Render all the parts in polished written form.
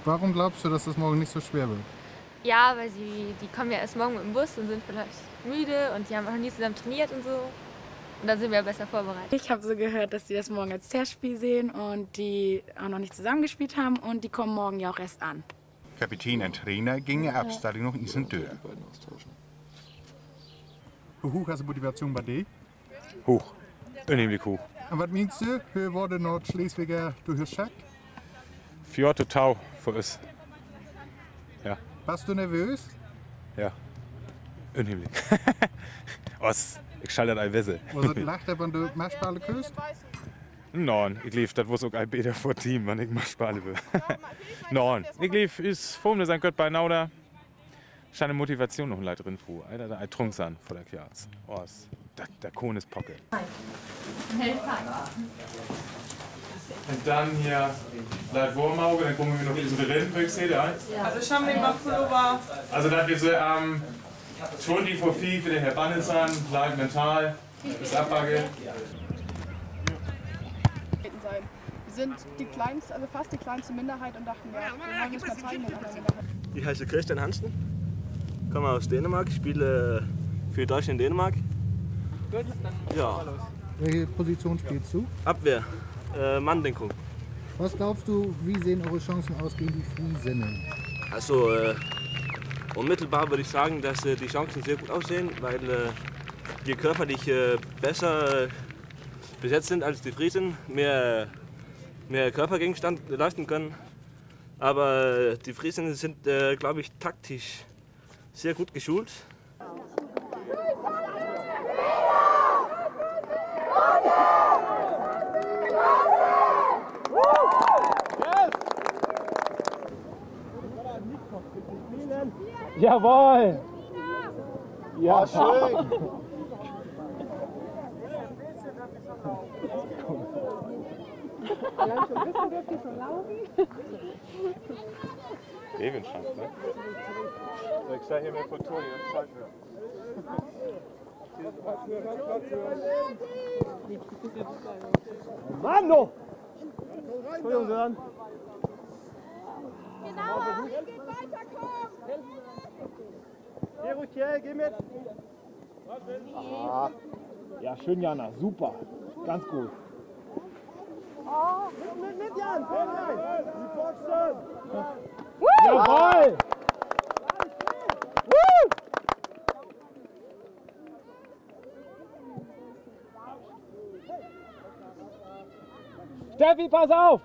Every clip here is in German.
Warum glaubst du, dass das morgen nicht so schwer wird? Ja, weil die kommen ja erst morgen mit dem Bus und sind vielleicht müde und die haben auch nie zusammen trainiert und so. Und dann sind wir besser vorbereitet. Ich habe so gehört, dass die das morgen als Testspiel sehen und die auch noch nicht zusammengespielt haben und die kommen morgen ja auch erst an. Kapitein en trainer gingen opstelling nog in zijn deur. Hoe hoog is de motivatie bij die? Hoch. Unheimlich hoch. En wat meinst du, hoe worden Nord-Schleswiger durch Schack? Fjord total für uns. Ja. Warst du nervös? Ja. Unheimlich. Ich schalte das ein Wessel. Was het lacht, wenn du Marschball küsst? Nein, ich lief, das muss auch ein Bäder vor Team, wenn ich mal spielen will. Nein, ich lief, ist vorne sein Gott bei Nauda. Scheine Motivation noch ein drin, Fu. Alter, da ein Trunks an vor der Kerz. Oh, der Kohn ist Pocke. Und dann hier Leid Wurmauge, dann kommen wir noch in die Rindenbüchse, ja? Also schon mit dem Pullover. Also das wird so 20 vor 4 für den Herr Bannenzahn, Leid mental, bis Abbagge. Wir sind die kleinste, also fast die kleinste Minderheit und dachten, ja, wir wollen uns mal zeigen mit einer Minderheit. Ich heiße Christian Hansen, komme aus Dänemark, spiele für Deutschland in Dänemark. Gut, dann ja. Welche Position spielst du? Abwehr, Manndeckung. Was glaubst du, wie sehen eure Chancen aus gegen die Friesinnen? Also unmittelbar würde ich sagen, dass die Chancen sehr gut aussehen, weil wir körperlich besser besetzt sind als die Friesen, mehr Körpergegenstand leisten können. Aber die Friesen sind, glaube ich, taktisch sehr gut geschult. Jawohl! Ja, schön! Lebenschanz, ne? Ich stehe hier mit Foto, jetzt schalten wir. Mann, du! Entschuldigung, Sören. Genau, geht weiter, komm! Geh ruhig her, geh mit! Ah. Ja, schön, Jana, super. Ganz gut. Oh, mit Jan! Die Boxen! Jawohl! Steffi, pass auf!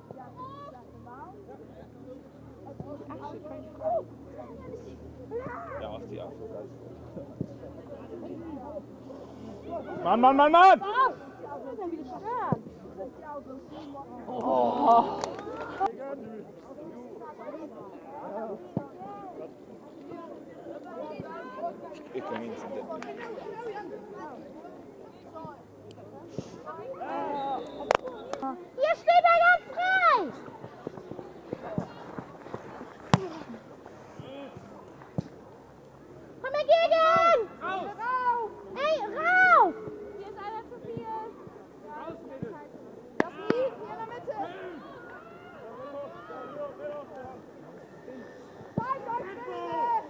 Ja, aus die Achse. Mann, Mann, Mann, Mann! Oh. Ich kann ihn nicht entdecken. Hier steht er ganz frei! Komm dagegen! Rauf! Ey, rauf! Hier ist einer zu viel! Raus, Mädels! Das liegt hier in der Mitte! Zeigt euch, Mädels!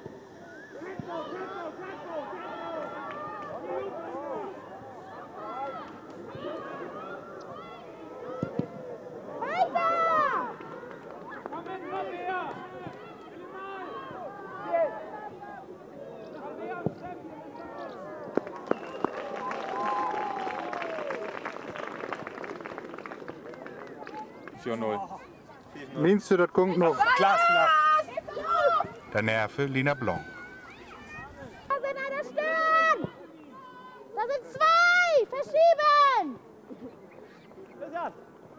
Weiter! Komm her! Meinst du, das kommt noch? Klasse! Der Nerve Lina Blanc. Da sind einer stehen! Da sind zwei! Verschieben! Christian!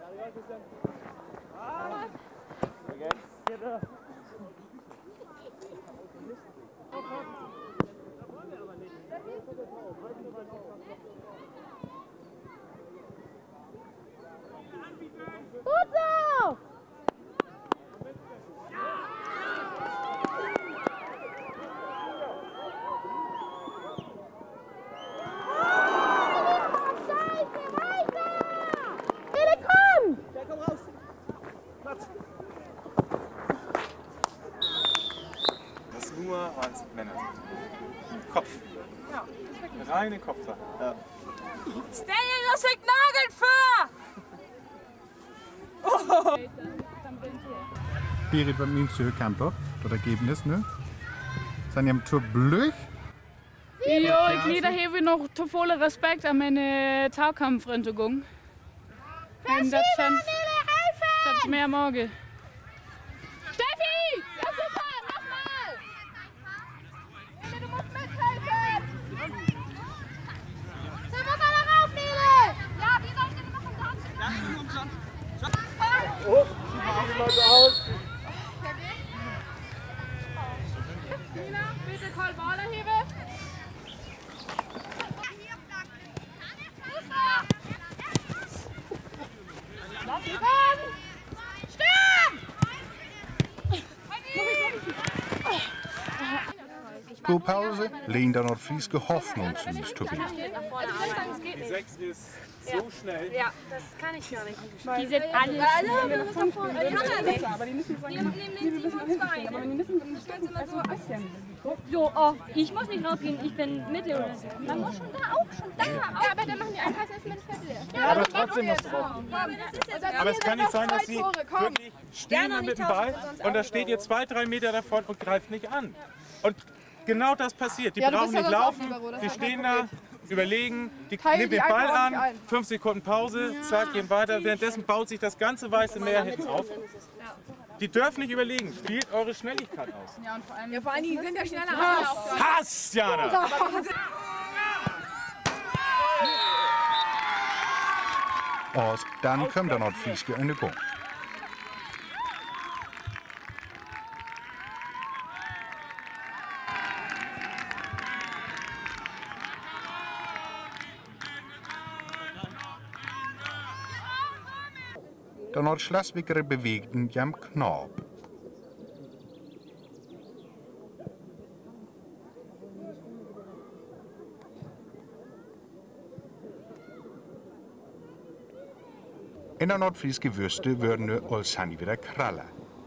Gut so! Scheiße, weiter! Bitte komm! Ja, komm raus! Platz! nur als Männer. Kopf. Ja, Reine Kopfsache. Ja. Stell dir das Signal vor! Berit, wat minst du kamp dat ergebnis nu? Zijn je hem te blöd? Ja, ik liet hier nog te volle respect aan mijn taalkampvereniging. En dat is meer morgen. Steffi! Ja, super! Nochmal! Nele, du musst mithelfen! Da muss einer rauf, Nele! Ja, wie soll ich denn machen? Oh, die Leute aus! Nina, bitte Karl Wahler heben. Pro Pause lehnt er Nordfrieske Hoffnung zu uns zu bieten. Die 6 ist so schnell. Ja, das kann ich gar nicht. Die sind alle. Aber die müssen So, oh, ich muss nicht rausgehen, ich bin Mitte oder so. Man muss schon da. Ja, aber dann machen die einen Pass erstmal das Feld leer. Ja, aber trotzdem musst du drauf. Aber es kann nicht sein, dass sie wirklich stehen mit dem Ball und da steht ihr 2-3 Meter davon und greift nicht an. Und genau das passiert. Die brauchen nicht laufen, die stehen da, überlegen, die nehmen den Ball an, 5 Sekunden Pause, zack, gehen weiter. Währenddessen baut sich das ganze weiße Meer hinten auf. Die dürfen nicht überlegen, spielt eure Schnelligkeit aus. Ja, und vor allem die sind ja schneller. Hass, Jana! Als dan komt er Nordfrieske in de gang. De Nordschleswiger bewegten jam Knab. In der Nordfrieske Würste würden nu Olsani wieder krallen.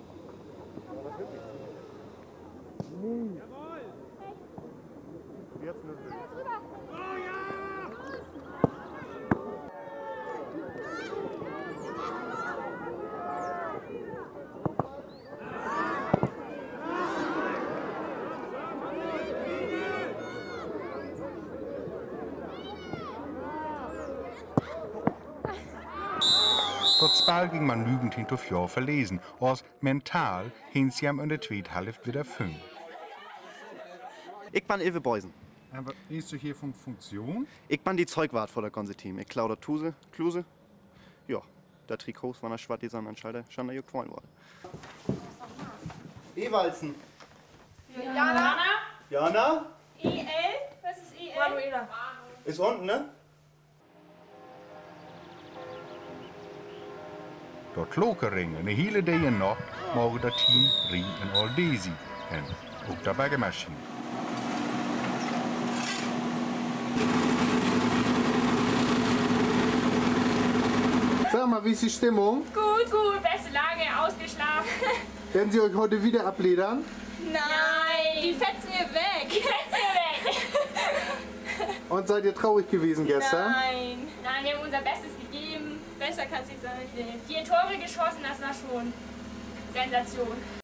Dat spel ging man nugend hinter 4 verlesen, als mental hin sie am in der tweede helft wieder 5. Ik ben Ilve Beusen. En wat is er hier van functie? Ik ben die Zeugwart voor dat ganze Team. Ik klau dat Kluse. Ja, der Trikots van der Schwart, die sind anscheinend schon da gefallen worden. Ewaldsen. Jana? Jana? EL? Was ist EL? Manuela. Ist unten, ne? Door Lokeringen en de hele dag en nacht mogen dat team Rie en Aldesi en ook de Baggermaschine. Sag mal, wie ist die Stimmung? Gut, gut. Beste Lage, ausgeschlafen. Werden Sie euch heute wieder abledern? Nein. Die fetzen wir weg. Die fetzen wir weg. Und seid ihr traurig gewesen gestern? Nein. Nein, wir haben unser Bestes gegeben. Besser kann es nicht sein. 4 Tore geschossen, das war schon Sensation.